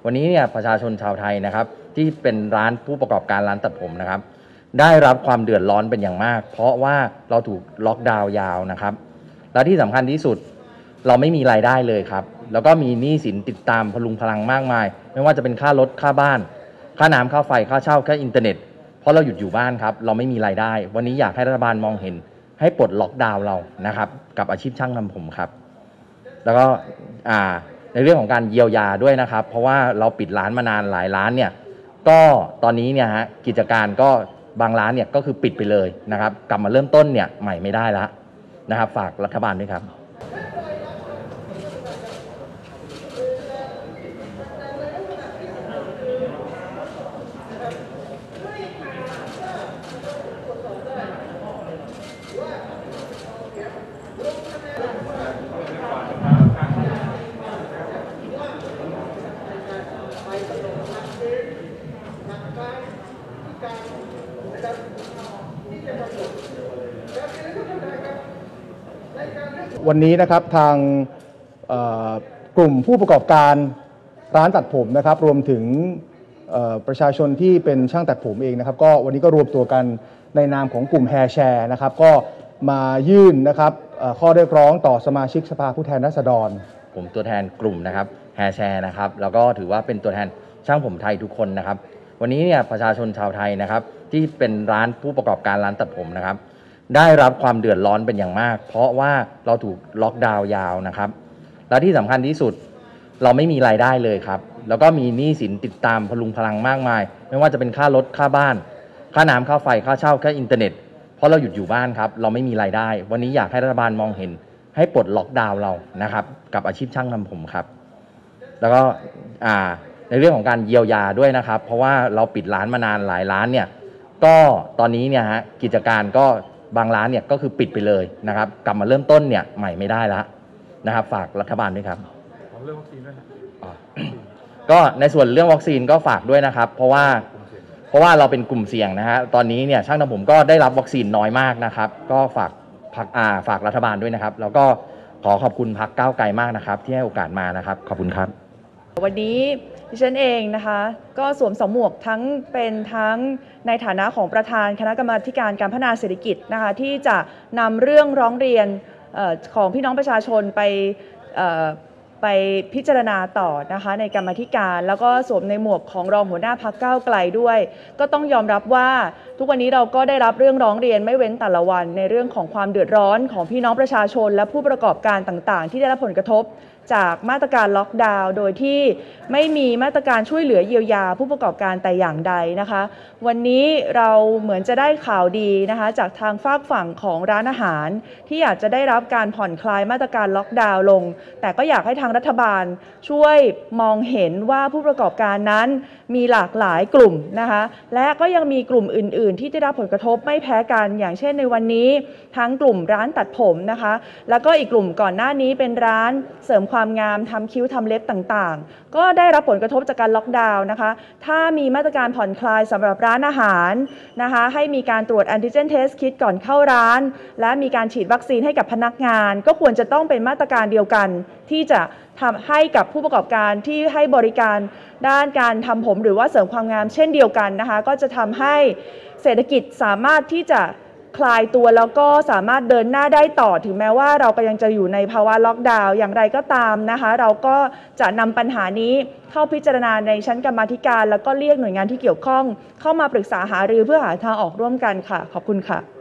วันนี้เนี่ยประชาชนชาวไทยนะครับที่เป็นร้านผู้ประกอบการร้านตัดผมนะครับได้รับความเดือดร้อนเป็นอย่างมากเพราะว่าเราถูกล็อกดาวน์ยาวนะครับและที่สำคัญที่สุดเราไม่มีรายได้เลยครับแล้วก็มีหนี้สินติดตามพลุงพลังมากมายไม่ว่าจะเป็นค่ารถค่าบ้านค่าน้ำค่าไฟค่าเช่าค่าอินเทอร์เน็ตเพราะเราหยุดอยู่บ้านครับเราไม่มีรายได้วันนี้อยากให้รัฐบาลมองเห็นให้ปลดล็อกดาวน์เรานะครับกับอาชีพช่างทำผมครับแล้วก็ในเรื่องของการเยียวยาด้วยนะครับเพราะว่าเราปิดร้านมานานหลายร้านเนี่ยก็ตอนนี้เนี่ยฮะกิจการก็บางร้านเนี่ยก็คือปิดไปเลยนะครับกลับมาเริ่มต้นเนี่ยใหม่ไม่ได้แล้วนะครับฝากรัฐบาลด้วยครับวันนี้นะครับทางกลุ่มผู้ประกอบการร้านตัดผมนะครับรวมถึงประชาชนที่เป็นช่างตัดผมเองนะครับก็วันนี้ก็รวมตัวกันในนามของกลุ่มแฮร์แชร์นะครับก็มายื่นนะครับข้อเรียกร้องต่อสมาชิกสภาผู้แทนราษฎรผมตัวแทนกลุ่มนะครับแฮร์แชร์นะครับแล้วก็ถือว่าเป็นตัวแทนช่างผมไทยทุกคนนะครับวันนี้เนี่ยประชาชนชาวไทยนะครับที่เป็นร้านผู้ประกอบการร้านตัดผมนะครับได้รับความเดือดร้อนเป็นอย่างมากเพราะว่าเราถูกล็อกดาวน์ยาวนะครับและที่สำคัญที่สุดเราไม่มีรายได้เลยครับแล้วก็มีหนี้สินติดตามพลุงพลังมากมายไม่ว่าจะเป็นค่ารถค่าบ้านค่าน้ำค่าไฟค่าเช่าค่าอินเทอร์เน็ตเพราะเราหยุดอยู่บ้านครับเราไม่มีรายได้วันนี้อยากให้รัฐบาลมองเห็นให้ปลดล็อกดาวน์เรานะครับกับอาชีพช่างทำผมครับแล้วก็ในเรื่องของการเยียวยาด้วยนะครับเพราะว่าเราปิดร้านมานานหลายร้านเนี่ยก็ตอนนี้เนี่ยฮะกิจการก็บางร้านเนี่ยก็คือปิดไปเลยนะครับกลับมาเริ่มต้นเนี่ยใหม่ไม่ได้แล้วนะครับฝากรัฐบาลด้วยครับเรื่องวัคซีนด้วยก็ในส่วนเรื่องวัคซีนก็ฝากด้วยนะครับเพราะว่าเราเป็นกลุ่มเสี่ยงนะฮะตอนนี้เนี่ยช่างทำผมก็ได้รับวัคซีนน้อยมากนะครับก็ฝากรัฐบาลด้วยนะครับแล้วก็ขอบคุณพรรคก้าวไกลมากนะครับที่ให้โอกาสมานะครับขอบคุณครับวันนี้ดิฉันเองนะคะก็สวมหมวกทั้งในฐานะของประธานคณะกรรมาการการพัฒนาเศรษฐกิจนะคะที่จะนำเรื่องร้องเรียนของพี่น้องประชาชนไปพิจารณาต่อนะคะในกรรมาธิการแล้วก็สวมในหมวกของรองหัวหน้าพรรคก้าวไกลด้วยก็ต้องยอมรับว่าทุกวันนี้เราก็ได้รับเรื่องร้องเรียนไม่เว้นแต่ละวันในเรื่องของความเดือดร้อนของพี่น้องประชาชนและผู้ประกอบการต่างๆที่ได้รับผลกระทบจากมาตรการล็อกดาวน์โดยที่ไม่มีมาตรการช่วยเหลือเยียวยาผู้ประกอบการแต่อย่างใดนะคะวันนี้เราเหมือนจะได้ข่าวดีนะคะจากทางฝากฝั่งของร้านอาหารที่อยากจะได้รับการผ่อนคลายมาตรการล็อกดาวน์ลงแต่ก็อยากให้ทางรัฐบาลช่วยมองเห็นว่าผู้ประกอบการนั้นมีหลากหลายกลุ่มนะคะและก็ยังมีกลุ่มอื่นๆที่ได้รับผลกระทบไม่แพ้กันอย่างเช่นในวันนี้ทั้งกลุ่มร้านตัดผมนะคะแล้วก็อีกกลุ่มก่อนหน้านี้เป็นร้านเสริมความงามทำคิ้วทำเล็บต่างๆก็ได้รับผลกระทบจากการล็อกดาวน์นะคะถ้ามีมาตรการผ่อนคลายสำหรับร้านอาหารนะคะให้มีการตรวจแอนติเจนเทสคิทก่อนเข้าร้านและมีการฉีดวัคซีนให้กับพนักงานก็ควรจะต้องเป็นมาตรการเดียวกันที่จะทำให้กับผู้ประกอบการที่ให้บริการด้านการทำผมหรือว่าเสริมความงามเช่นเดียวกันนะคะก็จะทำให้เศรษฐกิจสามารถที่จะคลายตัวแล้วก็สามารถเดินหน้าได้ต่อถึงแม้ว่าเราก็ยังจะอยู่ในภาวะล็อกดาวน์อย่างไรก็ตามนะคะเราก็จะนำปัญหานี้เข้าพิจารณาในชั้นกรรมาธิการแล้วก็เรียกหน่วยงานที่เกี่ยวข้องเข้ามาปรึกษาหารือเพื่อหาทางออกร่วมกันค่ะขอบคุณค่ะ